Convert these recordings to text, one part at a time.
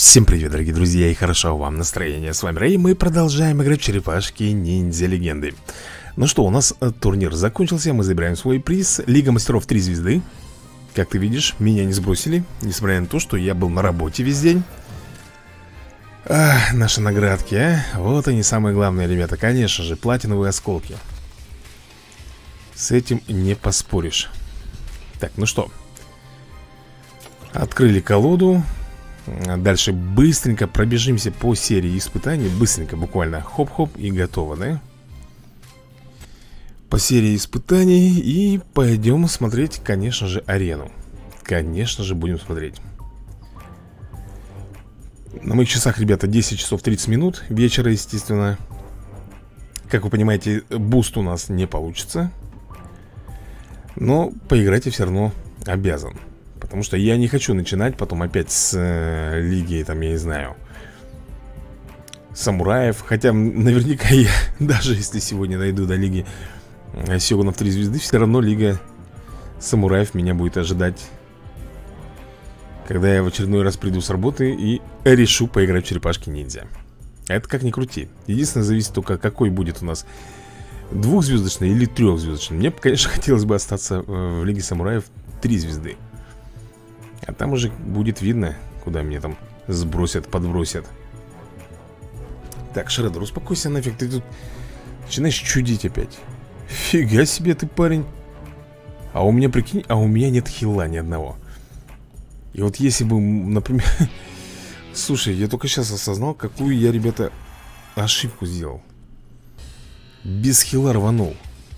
Всем привет, дорогие друзья, и хорошо вам настроение. С вами Рэй, мы продолжаем играть в черепашки ниндзя легенды. Ну что, у нас турнир закончился, мы забираем свой приз. Лига мастеров 3 звезды. Как ты видишь, меня не сбросили, несмотря на то, что я был на работе весь день. Наши наградки, вот они самые главные, ребята. Конечно же, платиновые осколки. С этим не поспоришь. Так, ну что, открыли колоду. Дальше быстренько пробежимся по серии испытаний. Быстренько, буквально хоп-хоп и готово, да? По серии испытаний. И пойдем смотреть, конечно же, арену. Конечно же, будем смотреть. На моих часах, ребята, 10 часов 30 минут вечера, естественно. Как вы понимаете, буст у нас не получится. Но поиграть я все равно обязан. Потому что я не хочу начинать потом опять с лиги, там, я не знаю, самураев. Хотя наверняка я, даже если сегодня дойду до лиги Сёгунов 3 звезды, все равно лига самураев меня будет ожидать, когда я в очередной раз приду с работы и решу поиграть в черепашки ниндзя. Это как ни крути. Единственное, зависит только, какой будет у нас, двухзвездочный или трехзвездочный. Мне, конечно, хотелось бы остаться в лиге самураев 3 звезды. А там уже будет видно, куда меня там сбросят, подбросят. Так, Шреддер, успокойся нафиг. Ты тут начинаешь чудить опять. Фига себе ты, парень. А у меня, прикинь, у меня нет хила ни одного. И вот если бы, например... Слушай, я только сейчас осознал, какую я, ребята, ошибку сделал. Без хила рванул.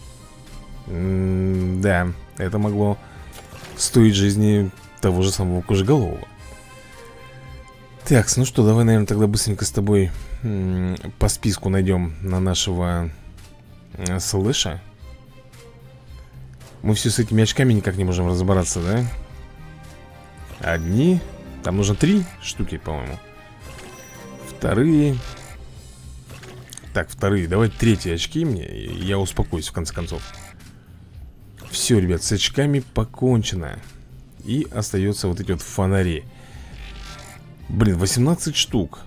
Да, это могло стоить жизни того же самого Кожеголового. Так, ну что, давай, наверное, тогда быстренько с тобой по списку найдем на нашего Слэша. Мы все с этими очками никак не можем разобраться, да? Одни. Там нужно 3 штуки, по-моему. Вторые. Так, вторые. Давай 3 очки мне, и я успокоюсь в конце концов. Все, ребят, с очками покончено. И остается вот эти вот фонари. Блин, 18 штук.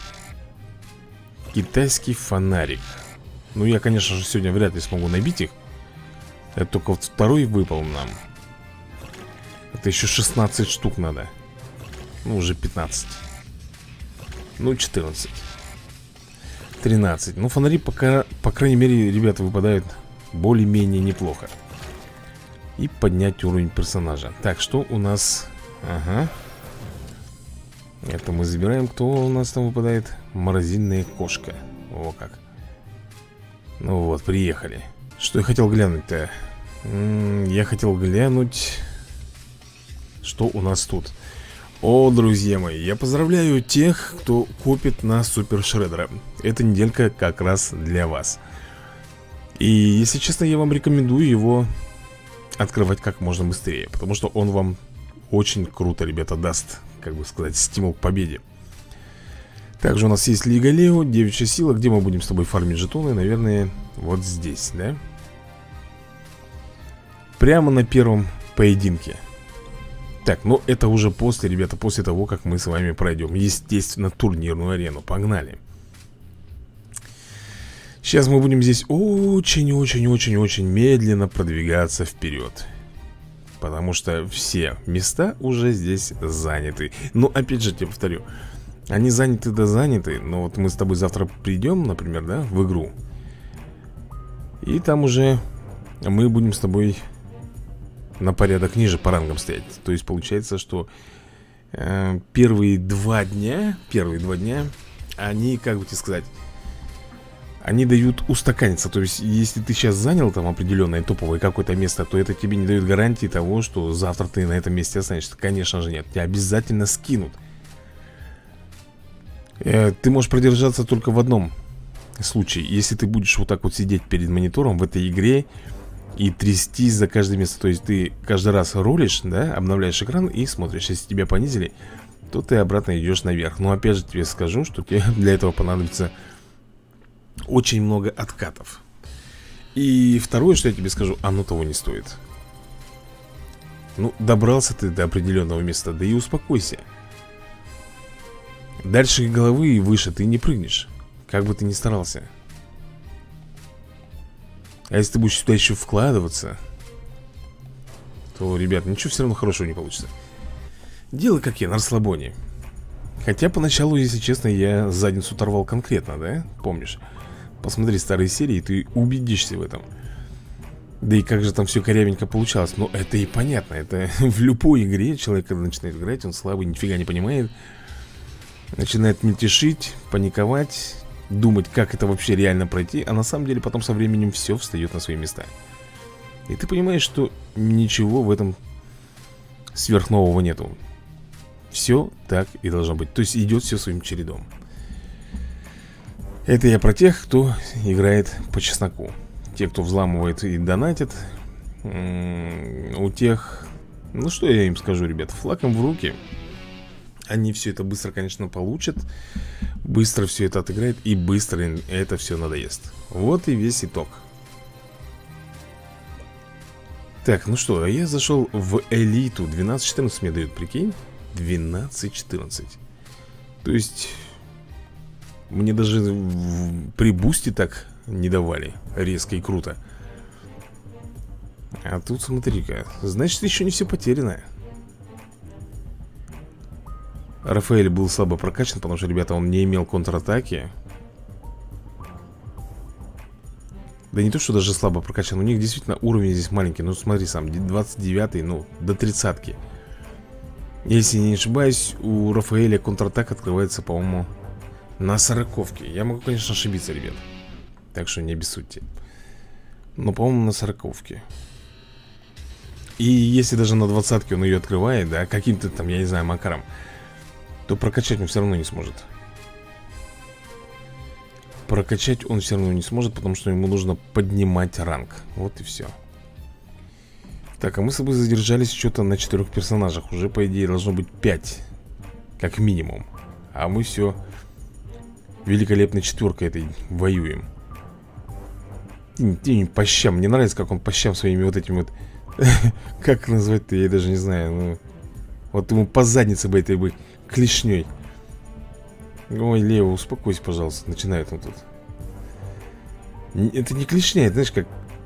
Китайский фонарик. Ну, я, конечно же, сегодня вряд ли смогу набить их. Это только вот второй выпал нам. Это еще 16 штук надо. Ну, уже 15. Ну, 14. 13. Ну, фонари пока, по крайней мере, ребята, выпадают более-менее неплохо. И поднять уровень персонажа. Так, что у нас? Ага. Это мы забираем. Кто у нас там выпадает? Морозильная кошка. О, как. Ну вот, приехали. Что я хотел глянуть-то? Я хотел глянуть, что у нас тут. О, друзья мои, я поздравляю тех, кто купит на Супер Шреддера. Эта неделька как раз для вас. И, если честно, я вам рекомендую его открывать как можно быстрее, потому что он вам очень круто, ребята, даст, как бы сказать, стимул к победе. Также у нас есть Лига Лео, девичья сила, где мы будем с тобой фармить жетоны. Наверное, вот здесь, да? Прямо на первом поединке. Так, ну это уже после, ребята, после того, как мы с вами пройдем, естественно, турнирную арену. Погнали. Сейчас мы будем здесь очень-очень-очень-очень медленно продвигаться вперед. Потому что все места уже здесь заняты. Но опять же, тебе повторю, они заняты да заняты. Но вот мы с тобой завтра придем, например, да, в игру. И там уже мы будем с тобой на порядок ниже по рангам стоять. То есть получается, что первые 2 дня, они, как бы тебе сказать, они дают устаканиться. То есть, если ты сейчас занял там определенное топовое какое-то место, то это тебе не дает гарантии того, что завтра ты на этом месте останешься. Конечно же нет, тебя обязательно скинут. Ты можешь продержаться только в одном случае. Если ты будешь вот так вот сидеть перед монитором в этой игре и трястись за каждое место. То есть ты каждый раз ролишь, да, обновляешь экран и смотришь. Если тебя понизили, то ты обратно идешь наверх. Но опять же тебе скажу, что тебе для этого понадобится очень много откатов. И второе, что я тебе скажу, оно того не стоит. Ну, добрался ты до определенного места, да и успокойся. Дальше головы и выше ты не прыгнешь, как бы ты ни старался. А если ты будешь сюда еще вкладываться, то, ребят, ничего все равно хорошего не получится. Делай как я, на расслабоне. Хотя поначалу, если честно, я задницу оторвал конкретно, да? Помнишь? Посмотри старые серии, и ты убедишься в этом. Да и как же там все корявенько получалось. Но это и понятно. Это в любой игре человек, когда начинает играть, он слабый, нифига не понимает. Начинает мельтешить, паниковать, думать, как это вообще реально пройти. А на самом деле потом со временем все встает на свои места. И ты понимаешь, что ничего в этом сверхнового нету. Все так и должно быть. То есть идет все своим чередом. Это я про тех, кто играет по чесноку. Те, кто взламывает и донатит, у тех... Ну что я им скажу, ребят, флаком в руки. Они все это быстро, конечно, получат. Быстро все это отыграют. И быстро им это все надоест. Вот и весь итог. Так, ну что, я зашел в элиту. 12-14 мне дают, прикинь. 12-14. То есть мне даже при бусте так не давали. Резко и круто. А тут смотри-ка. Значит, еще не все потеряно. Рафаэль был слабо прокачан, потому что, ребята, он не имел контратаки. Да не то, что даже слабо прокачан. У них действительно уровень здесь маленький. Ну смотри сам, 29-й, ну, до 30-ки. Если не ошибаюсь, у Рафаэля контратак открывается, по-моему, на 40-ке. Я могу, конечно, ошибиться, ребят. Так что не обессудьте. Но, по-моему, на 40-ке. И если даже на 20-ке он ее открывает, да, каким-то там, я не знаю, макаром, то прокачать он все равно не сможет. Прокачать он все равно не сможет, потому что ему нужно поднимать ранг. Вот и все. Так, а мы с тобой задержались что-то на 4 персонажах. Уже, по идее, должно быть 5. Как минимум. А мы все великолепной четверкой этой воюем. По щам. Мне нравится, как он по щам своими вот этими вот... Как назвать-то, я даже не знаю. Ну, вот ему по заднице бы этой бы клешней. Ой, Лео, успокойся, пожалуйста. Начинает он тут. Это не клешня, это, знаешь, как...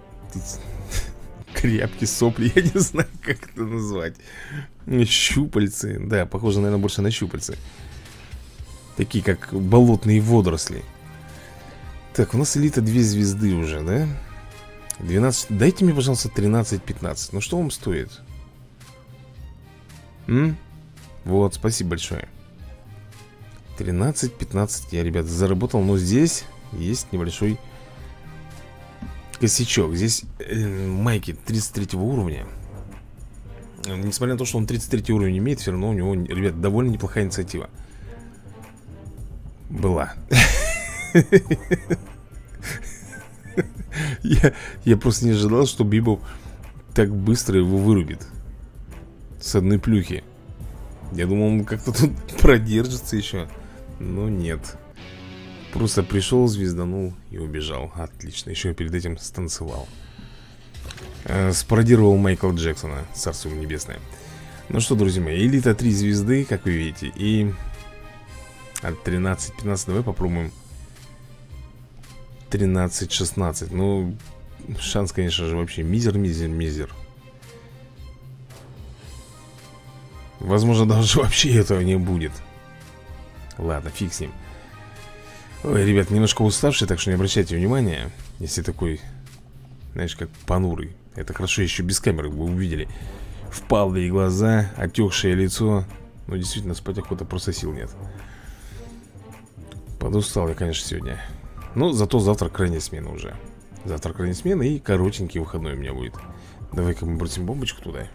Кряпки, сопли, я не знаю, как это назвать. Щупальцы, да, похоже, наверное, больше на щупальцы. Такие, как болотные водоросли. Так, у нас элита 2 звезды уже, да? 12, дайте мне, пожалуйста, 13-15. Ну что вам стоит? Вот, спасибо большое. 13-15 я, ребят, заработал. Но здесь есть небольшой косячок. Здесь Майки 33 уровня. Несмотря на то, что он 33 уровень имеет, все равно у него, ребят, довольно неплохая инициатива была. Я просто не ожидал, что Библ так быстро его вырубит с одной плюхи. Я думал, он как-то тут продержится еще. Но нет. Просто пришел, звезданул и убежал. Отлично, еще перед этим станцевал. Спародировал Майкла Джексона, царство ему небесное. Ну что, друзья мои, элита 3 звезды, как вы видите. И от 13-15 давай попробуем 13-16. Ну, шанс, конечно же, вообще мизер. Возможно, даже вообще этого не будет. Ладно, фиг с ним. Ой, ребят, немножко уставший, так что не обращайте внимания. Если такой, знаешь, как понурый. Это хорошо, еще без камеры вы увидели. Впалые глаза, отекшее лицо. Ну, действительно, спать охота, просто сил нет. Подустал я, конечно, сегодня. Но зато завтра крайняя смена уже. Завтра крайняя смена и коротенький выходной у меня будет. Давай-ка мы бросим бомбочку туда.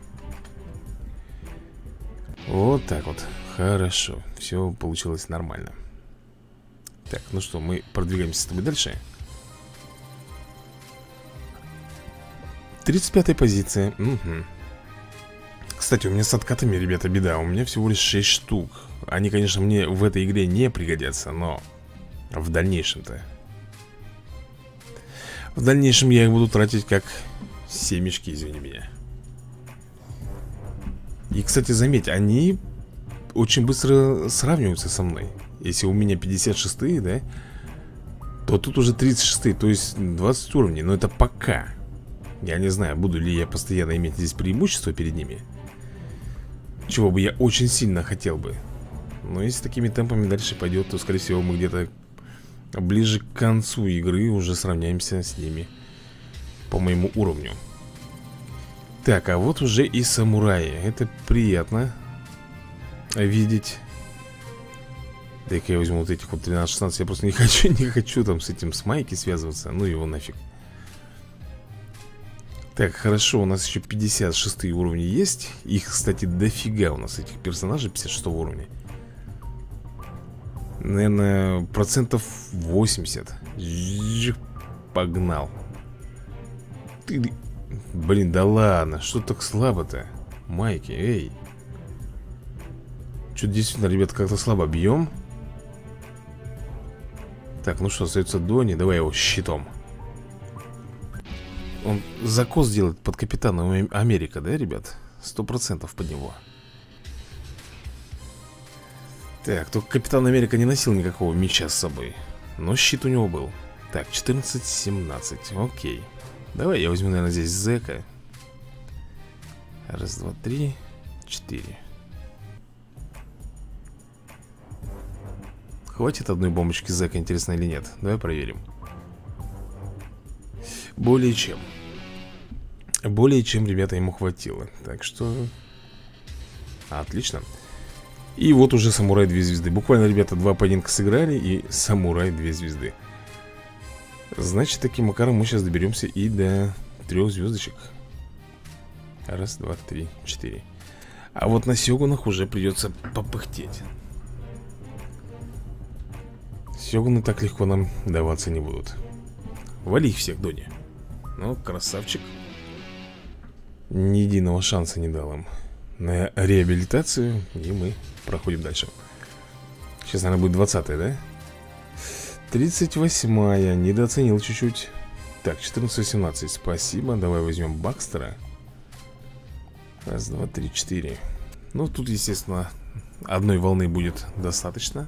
Вот так вот. Хорошо. Все получилось нормально. Так, ну что, мы продвигаемся с тобой дальше. 35-я позиция. Угу. Кстати, у меня с откатами, ребята, беда. У меня всего лишь 6 штук. Они, конечно, мне в этой игре не пригодятся, но в дальнейшем-то. В дальнейшем я их буду тратить как семечки, извини меня. И, кстати, заметь, они очень быстро сравниваются со мной. Если у меня 56-е, да, то тут уже 36-е, то есть 20 уровней. Но это пока. Я не знаю, буду ли я постоянно иметь здесь преимущество перед ними. Чего бы я очень сильно хотел бы. Но если такими темпами дальше пойдет, то, скорее всего, мы где-то ближе к концу игры уже сравняемся с ними по моему уровню. Так, а вот уже и самураи. Это приятно видеть. Дай-ка я возьму вот этих вот 13-16. Я просто не хочу там с этим, с Майки связываться. Ну его нафиг. Так, хорошо, у нас еще 56 уровни есть. Их, кстати, дофига у нас, этих персонажей 56 уровня. Наверное, процентов 80. Погнал. Ты... Блин, да ладно, что так слабо-то? Майки, эй. Что-то действительно, ребята, как-то слабо бьем. Так, ну что, остается Дони. Давай его щитом. Он закос делает под капитана Америка, да, ребят? 100% под него. Так, только капитан Америка не носил никакого меча с собой. Но щит у него был. Так, 14-17, окей. Давай я возьму, наверное, здесь Зека. Раз, два, три, 4. Хватит одной бомбочки Зека, интересно или нет? Давай проверим. Более чем. Более чем, ребята, ему хватило. Так что... Отлично. И вот уже самурай 2 звезды. Буквально, ребята, 2 поединка сыграли, и самурай 2 звезды. Значит, таким макаром мы сейчас доберемся и до 3 звездочек. Раз, два, три, 4. А вот на сёгунах уже придется попыхтеть. Сёгуны так легко нам даваться не будут. Вали их всех, Дони. Ну, красавчик. Ни единого шанса не дал им на реабилитацию. И мы проходим дальше. Сейчас, наверное, будет 20-я, да? 38-я, недооценил чуть-чуть. Так, 14-18, спасибо. Давай возьмем Бакстера. Раз, два, три, 4. Ну, тут, естественно, одной волны будет достаточно.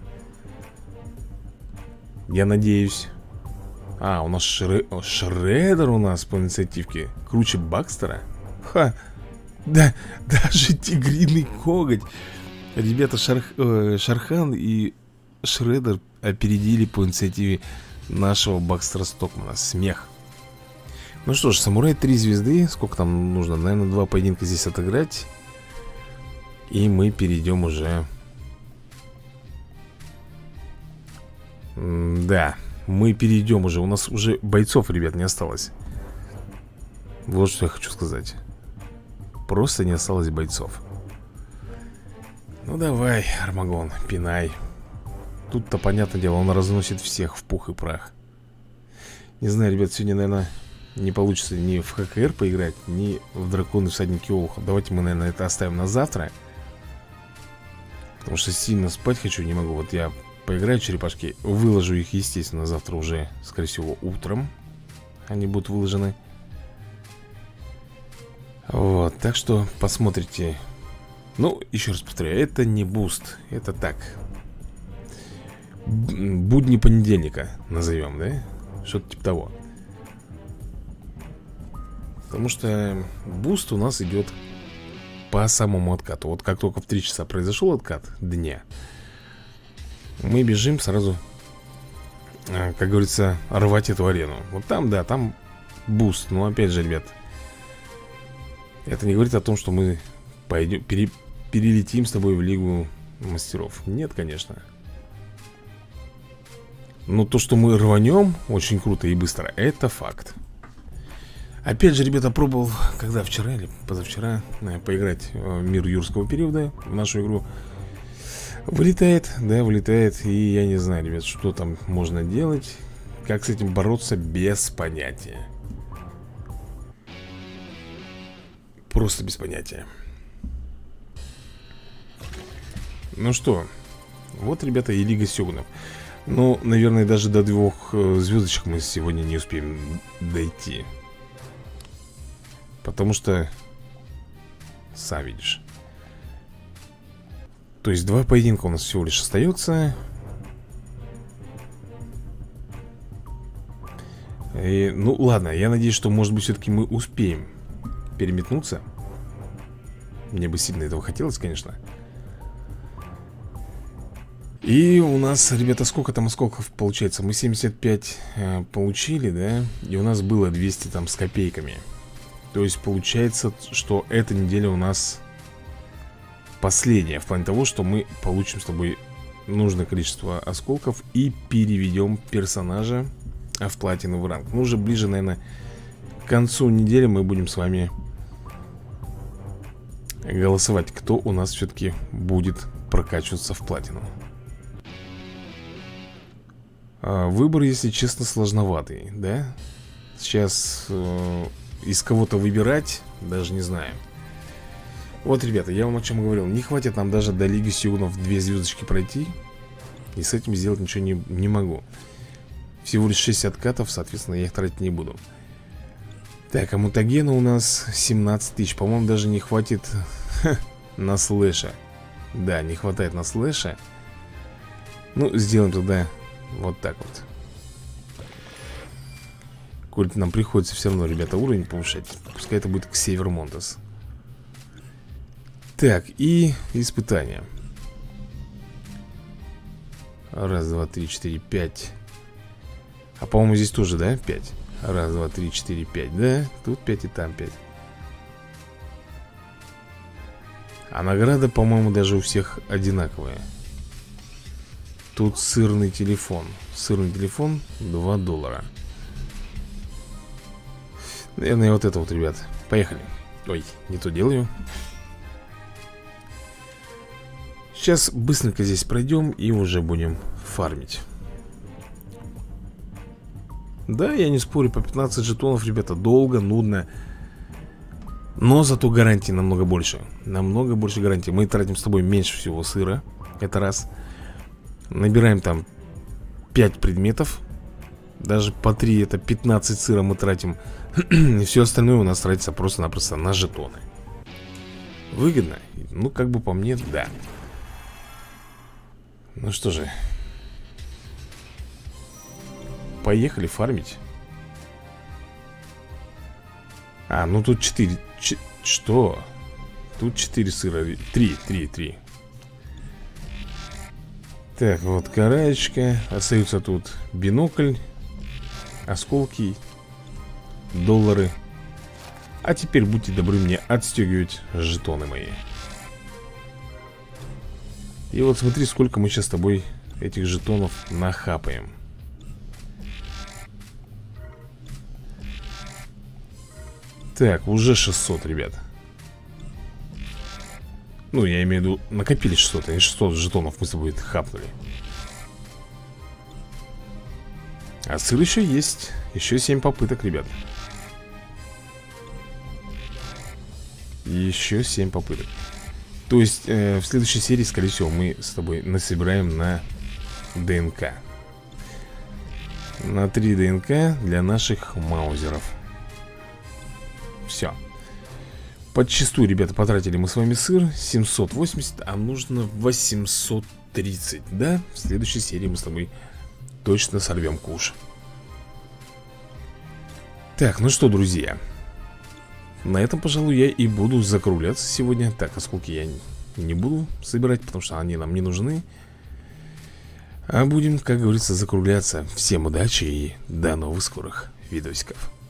Я надеюсь. А, у нас Шреддер у нас по инициативке. Круче Бакстера. Ха. Да, даже тигриный коготь. Ребята, Шархан и Шреддер опередили по инициативе нашего Бакстера Стокмана. Смех. Ну что ж, самурай 3 звезды. Сколько там нужно? Наверное, 2 поединка здесь отыграть. И мы перейдем уже... Да, мы перейдем уже. У нас уже бойцов, ребят, не осталось. Вот что я хочу сказать. Просто не осталось бойцов. Ну давай, Армагон, пинай. Тут-то, понятное дело, он разносит всех в пух и прах. Не знаю, ребят, сегодня, наверное, не получится ни в ХКР поиграть, ни в Драконы Всадники Олуха. Давайте мы, наверное, это оставим на завтра. Потому что сильно спать хочу, не могу. Вот я поиграю в черепашки, выложу их, естественно, завтра уже, скорее всего, утром. Они будут выложены. Вот, так что посмотрите. Ну, еще раз повторяю, это не буст, это так, будни понедельника назовем, да? Что-то типа того. Потому что буст у нас идет по самому откату. Вот как только в 3 часа произошел откат дня, мы бежим сразу, как говорится, рвать эту арену. Вот там, да, там буст. Но опять же, ребят, это не говорит о том, что мы пойдем, перелетим с тобой в Лигу Мастеров. Нет, конечно. Но то, что мы рванем очень круто и быстро, это факт. Опять же, ребята, пробовал, когда вчера или позавчера поиграть в Мир Юрского периода, в нашу игру. Вылетает, да, вылетает. И я не знаю, ребят, что там можно делать, как с этим бороться, без понятия. Просто без понятия. Ну что, вот, ребята, и Лига Сёгунов. Ну, наверное, даже до 2 звездочек мы сегодня не успеем дойти. Потому что, сам видишь. То есть 2 поединка у нас всего лишь остается. Ну ладно, я надеюсь, что может быть все-таки мы успеем переметнуться. Мне бы сильно этого хотелось, конечно. И у нас, ребята, сколько там осколков получается? Мы 75 получили, да? И у нас было 200 там с копейками. То есть получается, что эта неделя у нас последняя. В плане того, что мы получим с тобой нужное количество осколков и переведем персонажа в платиновый ранг. Ну, уже ближе, наверное, к концу недели мы будем с вами голосовать, кто у нас все-таки будет прокачиваться в платину. Выбор, если честно, сложноватый, да? Сейчас из кого-то выбирать даже не знаю. Вот, ребята, я вам о чем говорил. Не хватит нам даже до Лиги Сионов 2 звездочки пройти. И с этим сделать ничего не могу. Всего лишь 6 откатов, соответственно, я их тратить не буду. Так, а мутагена у нас 17 тысяч. По-моему, даже не хватит на слэша. Да, не хватает на слэша. Ну, сделаем тогда вот так вот. Коль нам приходится все равно, ребята, уровень повышать. Пускай это будет к Север Монтес. Так, и испытания. Раз, два, три, четыре, пять. А по-моему здесь тоже, да, 5? Раз, два, три, четыре, 5, да? Тут 5 и там 5. А награда, по-моему, даже у всех одинаковая. Тут сырный телефон. Сырный телефон $2. Наверное, вот это вот, ребят. Поехали. Ой, не то делаю. Сейчас быстренько здесь пройдем и уже будем фармить. Да, я не спорю, по 15 жетонов, ребята, долго, нудно. Но зато гарантии намного больше. Намного больше гарантий. Мы тратим с тобой меньше всего сыра. Это раз. Набираем там 5 предметов. Даже по 3, это 15 сыра мы тратим. И все остальное у нас тратится просто-напросто на жетоны. Выгодно? Ну, как бы по мне, да. Ну что же, поехали фармить. А, ну тут 4. Что? Тут 4 сыра. 3. Так, вот караечка. Остаются тут бинокль, осколки, доллары. А теперь будьте добры мне отстегивать жетоны мои. И вот смотри, сколько мы сейчас с тобой этих жетонов нахапаем. Так, уже 600, ребят. Ну, я имею в виду, накопили 600, а не 600 жетонов мы с тобой хапнули. А сыр еще есть. Еще 7 попыток, ребят. Еще 7 попыток. То есть в следующей серии, скорее всего, мы с тобой насобираем на ДНК. На 3 ДНК для наших маузеров. Все. Подчистую, ребята, потратили мы с вами сыр 780, а нужно 830. Да, в следующей серии мы с тобой точно сорвем куш. Так, ну что, друзья, на этом, пожалуй, я и буду закругляться сегодня. Так, осколки я не буду собирать, потому что они нам не нужны. А будем, как говорится, закругляться. Всем удачи и до новых скорых видосиков.